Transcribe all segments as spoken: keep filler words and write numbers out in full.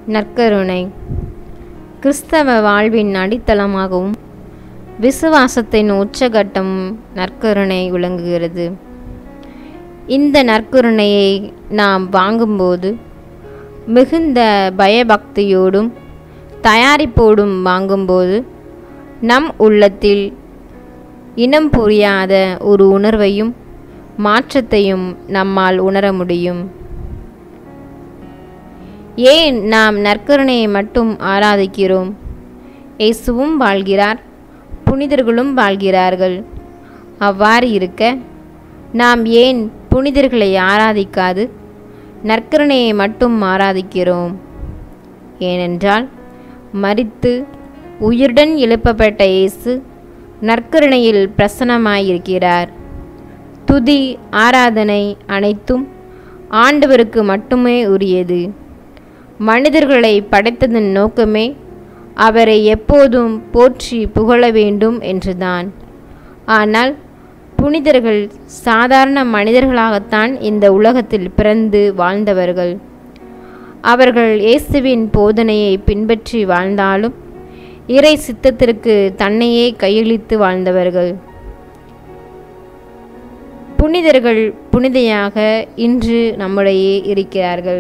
நற்கருணை கிறிஸ்தவ வாழ்வின் அடித்தளமாகவும் விசுவாசத்தின் உச்சகட்டமும் நற்கருணை விளங்குகிறது. இந்த நற்கருணையை நாம் வாங்கும்போது மிகுந்த பயபக்தியோடும் தயாரிப்போடும் வாங்கும்போது நம் உள்ளத்தில் இனம் புரியாத ஒரு உணர்வையும் மாற்றத்தையும் நம்மால் உணர முடியும். ஏன் நாம் நற்கருணையை மட்டும் ஆராதிக்கிறோம்? இயேசுவும் வாழ்கிறார், புனிதர்களும் வாழ்கிறார்கள். அவ்வாறு இருக்க நாம் ஏன் புனிதர்களை ஆராதிக்காது நற்கருணையை மட்டும் ஆராதிக்கிறோம்? ஏனென்றால் மரித்து உயிருடன் எழுப்பப்பட்ட இயேசு நற்கருணையில் பிரசன்னமாயிருக்கிறார். துதி ஆராதனை அனைத்தும் ஆண்டவருக்கு மட்டுமே உரியது. மனிதர்களை படைத்ததன் நோக்கமே அவரை எப்போதும் போற்றி புகழ வேண்டும் என்றுதான். ஆனால் புனிதர்கள் சாதாரண மனிதர்களாகத்தான் இந்த உலகத்தில் பிறந்து வாழ்ந்தவர்கள். அவர்கள் இயேசுவின் போதனையை பின்பற்றி வாழ்ந்தாலும் இறை சித்தத்திற்கு தன்னையே கையளித்து வாழ்ந்தவர்கள். புனிதர்கள் புனிதையாக இன்று நம்முடையே இருக்கிறார்கள்.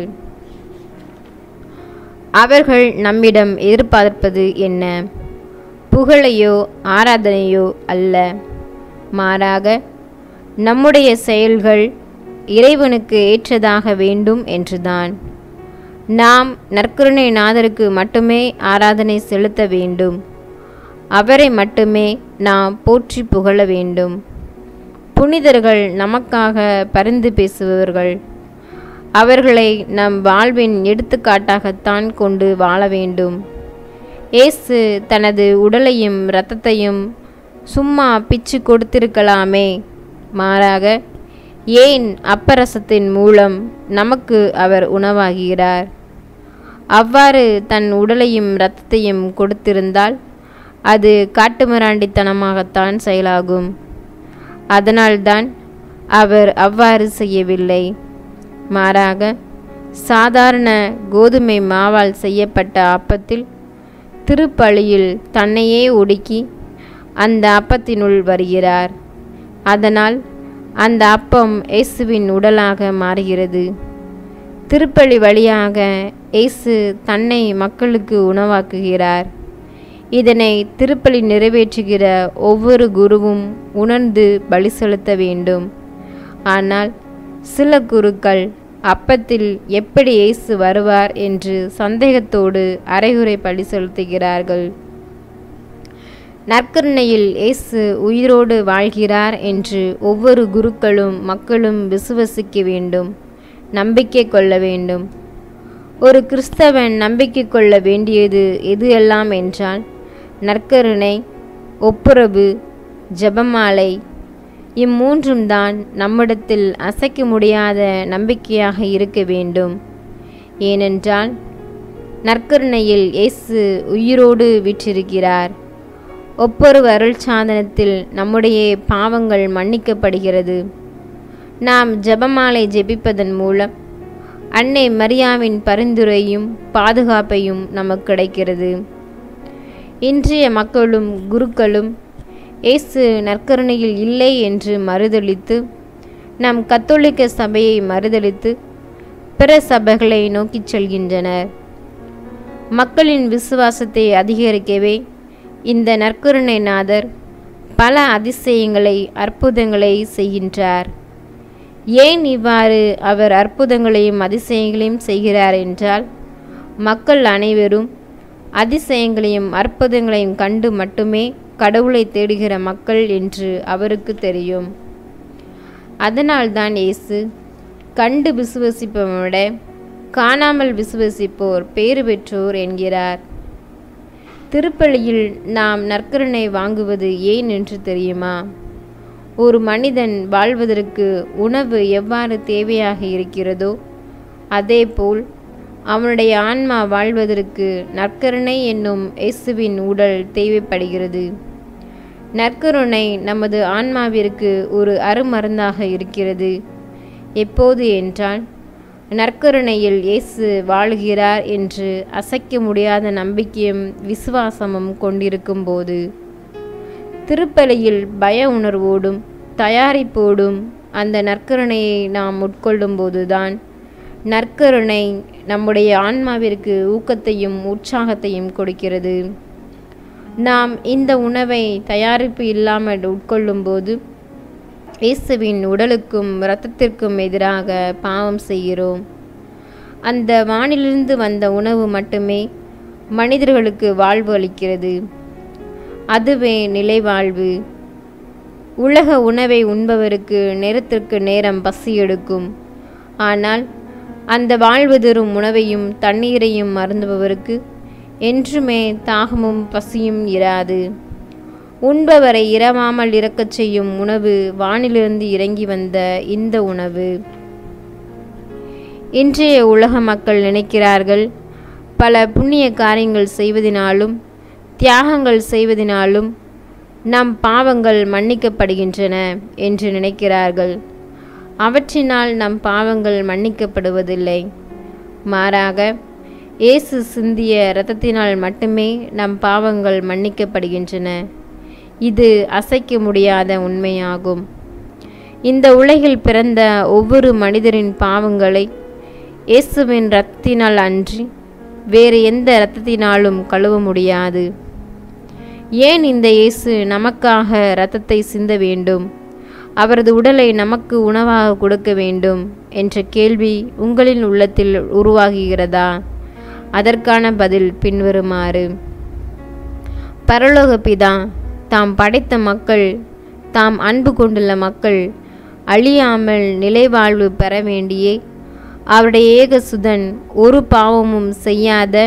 அவர்கள் நம்மிடம் எதிர்பார்ப்பது என்ன? புகழையோ ஆராதனையோ அல்ல, மாறாக நம்முடைய செயல்கள் இறைவனுக்கு ஏற்றதாக வேண்டும் என்றுதான். நாம் நற்கருணை நாதருக்கு மட்டுமே ஆராதனை செலுத்த வேண்டும். அவரை மட்டுமே நாம் போற்றி புகழ வேண்டும். புனிதர்கள் நமக்காக பரிந்து பேசுபவர்கள். அவர்களை நம் வாழ்வின் எடுத்துக்காட்டாகத்தான் கொண்டு வாழ வேண்டும். இயேசு தனது உடலையும் இரத்தத்தையும் சும்மா பிச்சு கொடுத்திருக்கலாமே, மாறாக ஏன் அப்பரசத்தின் மூலம் நமக்கு அவர் உணவாகிறார்? அவ்வாறு தன் உடலையும் இரத்தத்தையும் கொடுத்திருந்தால் அது காட்டுமிராண்டித்தனமாகத்தான் செயலாகும். அதனால்தான் அவர் அவ்வாறு செய்யவில்லை. மாறாக சாதாரண கோதுமை மாவால் செய்யப்பட்ட அப்பத்தில் திருப்பலியில் தன்னையே ஒடுக்கி அந்த அப்பத்தினுள் வருகிறார். அதனால் அந்த அப்பம் இயேசுவின் உடலாக மாறுகிறது. திருப்பலி வழியாக இயேசு தன்னை மக்களுக்கு உணவாக்குகிறார். இதனை திருப்பலி நிறைவேற்றுகிற ஒவ்வொரு குருவும் உணர்ந்து பலி செலுத்த வேண்டும். ஆனால் சில குருக்கள் அப்பத்தில் எப்படி இயேசு வருவார் என்று சந்தேகத்தோடு அரைகுறை பலி செலுத்துகிறார்கள். நற்கருணையில் இயேசு உயிரோடு வாழ்கிறார் என்று ஒவ்வொரு குருக்களும் மக்களும் விசுவசிக்க வேண்டும், நம்பிக்கை கொள்ள வேண்டும். ஒரு கிறிஸ்தவன் நம்பிக்கை கொள்ள வேண்டியது எது எல்லாம் என்றால் நற்கருணை, ஒப்புரவு, ஜெபமாலை, இம்மூன்றும் தான் நம்மிடத்தில் அசைக்க முடியாத நம்பிக்கையாக இருக்க வேண்டும். ஏனென்றால் நற்கருணையில் இயேசு உயிரோடு வீற்றிருக்கிறார். ஒப்புரவு அருள் சாதனத்தில் நம்முடைய பாவங்கள் மன்னிக்கப்படுகிறது. நாம் ஜெபமாலை ஜெபிப்பதன் மூலம் அன்னை மரியாவின் பரிந்துரையும் பாதுகாப்பையும் நமக்கு கிடைக்கிறது. இன்றைய மக்களும் குருக்களும் இயேசு நற்கருணையில் இல்லை என்று மறுதலித்து நம் கத்தோலிக்க சபையை மறுதலித்து பிற சபைகளை நோக்கிச் செல்கின்றனர். மக்களின் விசுவாசத்தை அதிகரிக்கவே இந்த நற்கருணை நாதர் பல அதிசயங்களை அற்புதங்களை செய்கின்றார். ஏன் இவ்வாறு அவர் அற்புதங்களையும் அதிசயங்களையும் செய்கிறார் என்றால் மக்கள் அனைவரும் அதிசயங்களையும் அற்புதங்களையும் கண்டு மட்டுமே கடவுளை தேடுகிற மக்கள் என்று அவருக்கு தெரியும். அதனால்தான் இயேசு கண்டு விசுவசிப்பதை விட காணாமல் விசுவசிப்போர் பேறு பெற்றோர் என்கிறார். திருப்பலியில் நாம் நற்கருணை வாங்குவது ஏன் என்று தெரியுமா? ஒரு மனிதன் வாழ்வதற்கு உணவு எவ்வாறு தேவையாக இருக்கிறதோ அதேபோல் அவனுடைய ஆன்மா வாழ்வதற்கு நற்கருணை என்னும் இயேசுவின் உடல் தேவைப்படுகிறது. நற்கருணை நமது ஆன்மாவிற்கு ஒரு அருமருந்தாக இருக்கிறது. எப்போது என்றால் நற்கருணையில் இயேசு வாழுகிறார் என்று அசைக்க முடியாத நம்பிக்கையும் விசுவாசமும் கொண்டிருக்கும்போது, திருப்பலியில் பய உணர்வோடும் தயாரிப்போடும் அந்த நற்கருணையை நாம் உட்கொள்ளும்போதுதான் நற்கருணை நம்முடைய ஆன்மாவிற்கு ஊக்கத்தையும் உற்சாகத்தையும் கொடுக்கிறது. நாம் இந்த உணவை தயாரிப்பு இல்லாமல் உட்கொள்ளும்போது இயேசுவின் உடலுக்கும் இரத்தத்திற்கும் எதிராக பாவம் செய்கிறோம். அந்த வானிலிருந்து வந்த உணவு மட்டுமே மனிதர்களுக்கு வாழ்வு அளிக்கிறது. அதுவே நிலைவாழ்வு. உலக உணவை உண்பவருக்கு நேரத்திற்கு நேரம் பசி எடுக்கும். ஆனால் அந்த வாழ்வு தரும் உணவையும் தண்ணீரையும் அருந்துபவருக்கு என்றுமே தாகமும் பசியும் இராது. உண்பவரை இரவாமல் இறக்கச் செய்யும் உணவு வானிலிருந்து இறங்கி வந்த இந்த உணவு. இன்றைய உலக மக்கள் நினைக்கிறார்கள், பல புண்ணிய காரியங்கள் செய்வதினாலும் தியாகங்கள் செய்வதினாலும் நம் பாவங்கள் மன்னிக்கப்படுகின்றன என்று நினைக்கிறார்கள். அவற்றினால் நம் பாவங்கள் மன்னிக்கப்படுவதில்லை. மாறாக இயேசு சிந்திய இரத்தத்தினால் மட்டுமே நம் பாவங்கள் மன்னிக்கப்படுகின்றன. இது அசைக்க முடியாத உண்மையாகும். இந்த உலகில் பிறந்த ஒவ்வொரு மனிதரின் பாவங்களை இயேசுவின் இரத்தத்தினால் அன்றி வேறு எந்த இரத்தத்தினாலும் கழுவ முடியாது. ஏன் இந்த இயேசு நமக்காக இரத்தத்தை சிந்த வேண்டும், அவரது உடலை நமக்கு உணவாக கொடுக்க வேண்டும் என்ற கேள்வி உங்களின் உள்ளத்தில் உருவாகுகிறதா? அதற்கான பதில் பின்வருமாறு. பரலோக பிதா தாம் படைத்த மக்கள், தாம் அன்பு கொண்டுள்ள மக்கள் அழியாமல் நிலைவாழ்வு பெற வேண்டியே அவருடைய ஏகசுதன் ஒரு பாவமும் செய்யாத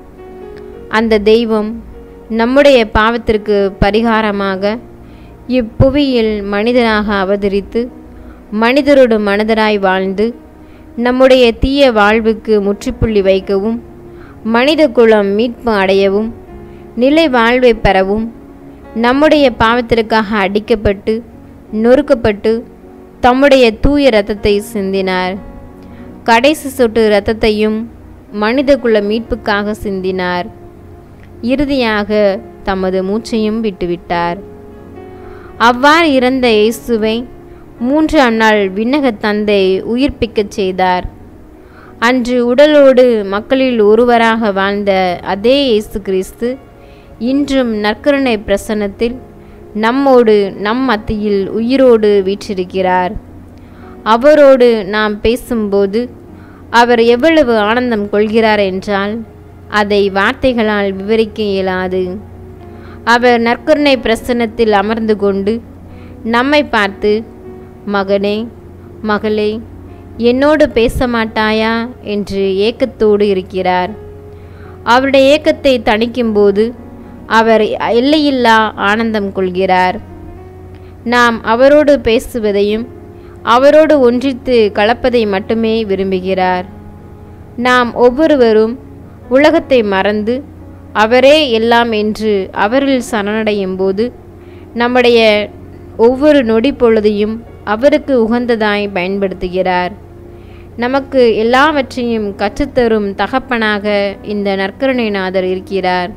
அந்த தெய்வம் நம்முடைய பாவத்திற்கு பரிகாரமாக இப்புவியில் மனிதனாக அவதரித்து மனிதரோடு மனிதராய் வாழ்ந்து நம்முடைய தீய வாழ்வுக்கு முற்றுப்புள்ளி வைக்கவும், மனித குலம் மீட்பு அடையவும், நிலை வாழ்வை பெறவும் நம்முடைய பாவத்திற்காக அடிக்கப்பட்டு நொறுக்கப்பட்டு தம்முடைய தூய இரத்தத்தை சிந்தினார். கடைசி சொட்டு இரத்தத்தையும் மனித குல மீட்புக்காக சிந்தினார். இறுதியாக தமது மூச்சையும் விட்டுவிட்டார். அவ்வாறு இறந்த இயேசுவை மூன்றாம் நாள் விண்ணக தந்தை உயிர்ப்பிக்கச் செய்தார். அன்று உடலோடு மக்களில் ஒருவராக வாழ்ந்த அதே இயேசு கிறிஸ்து இன்றும் நற்கருணை பிரசன்னத்தில் நம்மோடு நம் மத்தியில் உயிரோடு வீற்றிருக்கிறார். அவரோடு நாம் பேசும்போது அவர் எவ்வளவு ஆனந்தம் கொள்கிறார் என்றால் அதை வார்த்தைகளால் விவரிக்க இயலாது. அவர் நற்கருணை பிரசன்னத்தில் அமர்ந்து கொண்டு நம்மை பார்த்து, மகனே, மகளே, என்னோடு பேச மாட்டாயா என்று ஏக்கத்தோடு இருக்கிறார். அவருடைய ஏக்கத்தை தணிக்கும்போது அவர் எல்லையில்லா ஆனந்தம் கொள்கிறார். நாம் அவரோடு பேசுவதையும் அவரோடு ஒன்றித்து கலப்பதை மட்டுமே விரும்புகிறார். நாம் ஒவ்வொருவரும் உலகத்தை மறந்து அவரே எல்லாம் என்று அவரில் சரணடையும் போது நம்முடைய ஒவ்வொரு நொடி பொழுதையும் அவருக்கு உகந்ததாய் பயன்படுத்துகிறார். நமக்கு எல்லாவற்றையும் கற்றுத்தரும் தகப்பனாக இந்த நற்கருணைநாதர் இருக்கிறார்.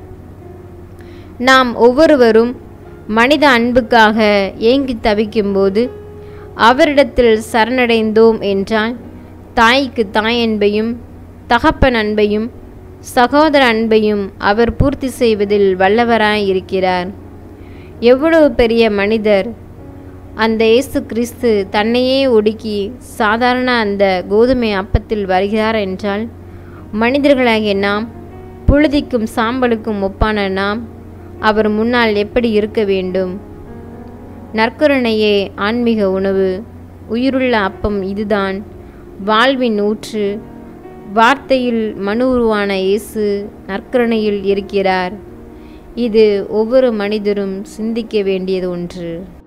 நாம் ஒவ்வொருவரும் மனித அன்புக்காக ஏங்கி தவிக்கும்போது அவரிடத்தில் சரணடைந்தோம் என்றால் தாய்க்கு தாய் அன்பையும் தகப்பன் அன்பையும் சகோதர அன்பையும் அவர் பூர்த்தி செய்வதில் வல்லவராய் இருக்கிறார். எவ்வளவு பெரிய மனிதர் அந்த இயேசு கிறிஸ்து தன்னையே ஒடுக்கி சாதாரண அந்த கோதுமை அப்பத்தில் வருகிறார் என்றால் மனிதர்களாகிய நாம், புழுதிக்கும் சாம்பலுக்கும் ஒப்பான நாம் அவர் முன்னால் எப்படி இருக்க வேண்டும்? நற்கருணையே ஆன்மீக உணவு, உயிருள்ள அப்பம் இதுதான், வாழ்வின் ஊற்று. வார்த்தையில் மனு உருவான இயேசு நற்கருணையில் இருக்கிறார். இது ஒவ்வொரு மனிதரும் சிந்திக்க வேண்டியது ஒன்று.